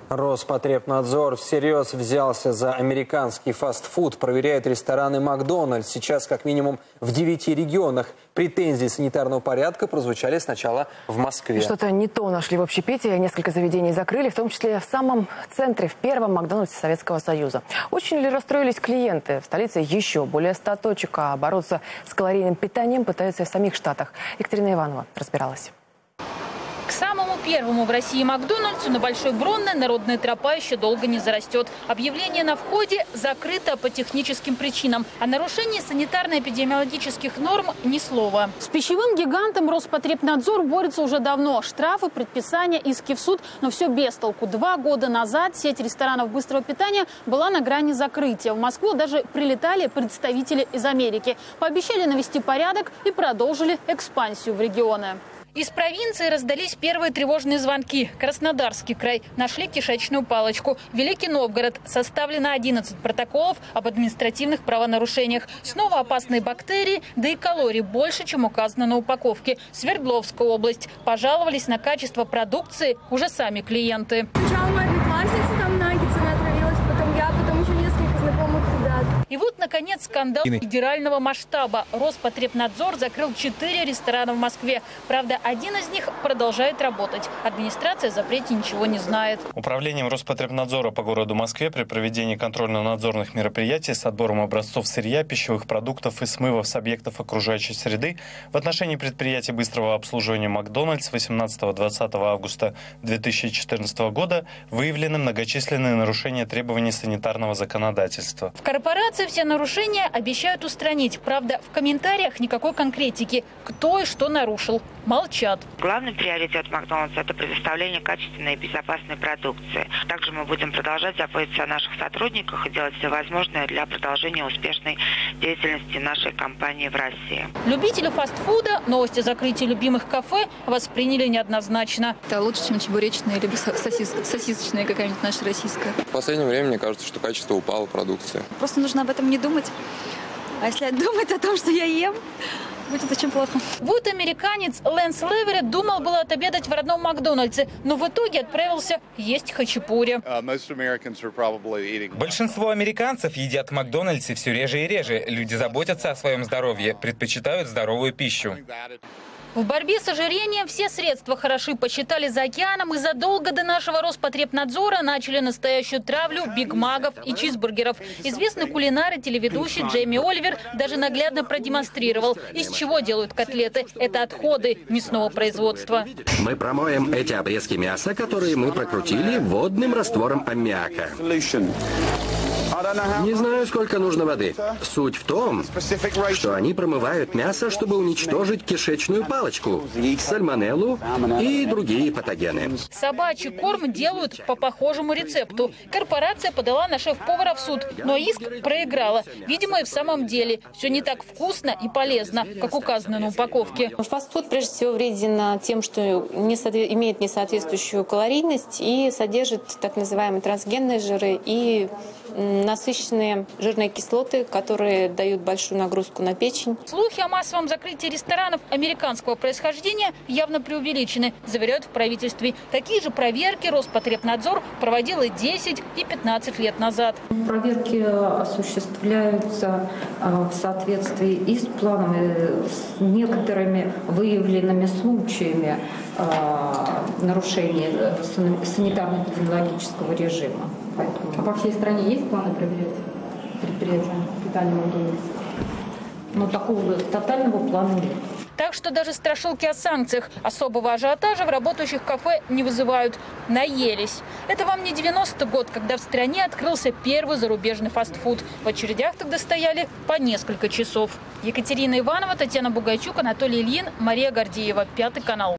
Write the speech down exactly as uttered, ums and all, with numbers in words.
Роспотребнадзор всерьез взялся за американский фастфуд, проверяет рестораны «Макдональдс». Сейчас как минимум в девяти регионах. Претензии санитарного порядка прозвучали сначала в Москве. Что-то не то нашли в общепите. Несколько заведений закрыли, в том числе в самом центре, в первом «Макдональдсе» Советского Союза. Очень ли расстроились клиенты? В столице еще более ста точек, а бороться с калорийным питанием пытаются и в самих Штатах. Екатерина Иванова разбиралась. К самому первому в России «Макдональдсу» на Большой Бронной народная тропа еще долго не зарастет. Объявление на входе закрыто по техническим причинам. О нарушении санитарно-эпидемиологических норм ни слова. С пищевым гигантом Роспотребнадзор борется уже давно. Штрафы, предписания, иски в суд, но все без толку. Два года назад сеть ресторанов быстрого питания была на грани закрытия. В Москву даже прилетали представители из Америки. Пообещали навести порядок и продолжили экспансию в регионы. Из провинции раздались первые тревожные звонки. Краснодарский край нашли кишечную палочку. Великий Новгород. Составлено одиннадцать протоколов об административных правонарушениях. Снова опасные бактерии, да и калорий больше, чем указано на упаковке. Свердловская область. Пожаловались на качество продукции уже сами клиенты. Сначала моя одноклассница там наггетсами отравилась, потом я, потом еще несколько знакомых ребят. И вот, наконец, скандал федерального масштаба. Роспотребнадзор закрыл четыре ресторана в Москве. Правда, один из них продолжает работать. Администрация о запрете ничего не знает. Управлением Роспотребнадзора по городу Москве при проведении контрольно-надзорных мероприятий с отбором образцов сырья, пищевых продуктов и смывов с объектов окружающей среды в отношении предприятий быстрого обслуживания «Макдональдс» восемнадцатого-двадцатого августа две тысячи четырнадцатого года выявлены многочисленные нарушения требований санитарного законодательства. В корпорации все нарушения обещают устранить. Правда, в комментариях никакой конкретики. Кто и что нарушил. Молчат. Главный приоритет «Макдональдса» – это предоставление качественной и безопасной продукции. Также мы будем продолжать заботиться о наших сотрудниках и делать все возможное для продолжения успешной деятельности нашей компании в России. Любители фастфуда новости о закрытии любимых кафе восприняли неоднозначно. Это лучше, чем чебуречная или сосис... сосисочная какая-нибудь наша российская. В последнее время мне кажется, что качество упало продукции. Просто нужно об этом не думать. А если думать о том, что я ем, будет очень плохо. Вот американец Лэнс Леверетт думал было отобедать в родном Макдональдсе, но в итоге отправился есть хачапури. Большинство американцев едят в Макдональдсе все реже и реже. Люди заботятся о своем здоровье, предпочитают здоровую пищу. В борьбе с ожирением все средства хороши, посчитали за океаном, и задолго до нашего Роспотребнадзора начали настоящую травлю бигмагов и чизбургеров. Известный кулинар и телеведущий Джейми Оливер даже наглядно продемонстрировал, из чего делают котлеты. Это отходы мясного производства. Мы промоем эти обрезки мяса, которые мы прокрутили водным раствором аммиака. Не знаю, сколько нужно воды. Суть в том, что они промывают мясо, чтобы уничтожить кишечную палочку, сальмонеллу и другие патогены. Собачий корм делают по похожему рецепту. Корпорация подала на шеф-повара в суд, но иск проиграла. Видимо, и в самом деле все не так вкусно и полезно, как указано на упаковке. Фастфуд прежде всего вреден тем, что не соотве... имеет несоответствующую калорийность и содержит так называемые трансгенные жиры и насыщенные жирные кислоты, которые дают большую нагрузку на печень. Слухи о массовом закрытии ресторанов американского происхождения явно преувеличены, заверяют в правительстве. Такие же проверки Роспотребнадзор проводил и десять, и пятнадцать лет назад. Проверки осуществляются в соответствии и с планом, и с некоторыми выявленными случаями нарушения санитарно-эпидемиологического режима. Поэтому... А по всей стране есть планы проверять предприятия питания «Макдональдс»? Но такого тотального плана нет. Так что даже страшилки о санкциях особого ажиотажа в работающих кафе не вызывают. Наелись. Это вам не девяностый год, когда в стране открылся первый зарубежный фастфуд. В очередях тогда стояли по несколько часов. Екатерина Иванова, Татьяна Бугайчук, Анатолий Ильин, Мария Гордеева. Пятый канал.